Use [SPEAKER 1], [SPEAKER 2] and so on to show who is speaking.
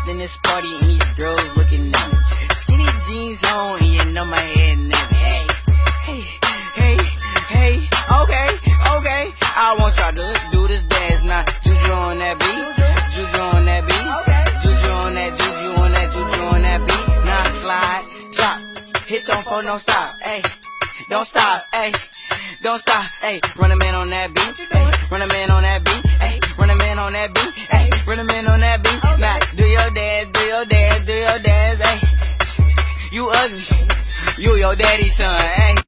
[SPEAKER 1] in this party and these girls looking at me. Skinny jeans on and you know my head nappy. Hey, hey, hey, hey, okay, okay. I want y'all to do this dance now. Juju on that beat, Juju on that beat, Juju on that, Juju on that, Juju on that beat. Now slide, drop, hit don't fall, don't stop, hey, don't stop, hey, don't stop, hey. Run a man on that beat, hey, run a man on that beat, hey, run a man on that beat, hey, run a man on that beat. Now do your dance, do your dance, do your dance, hey. You ugly, you your daddy's son, hey.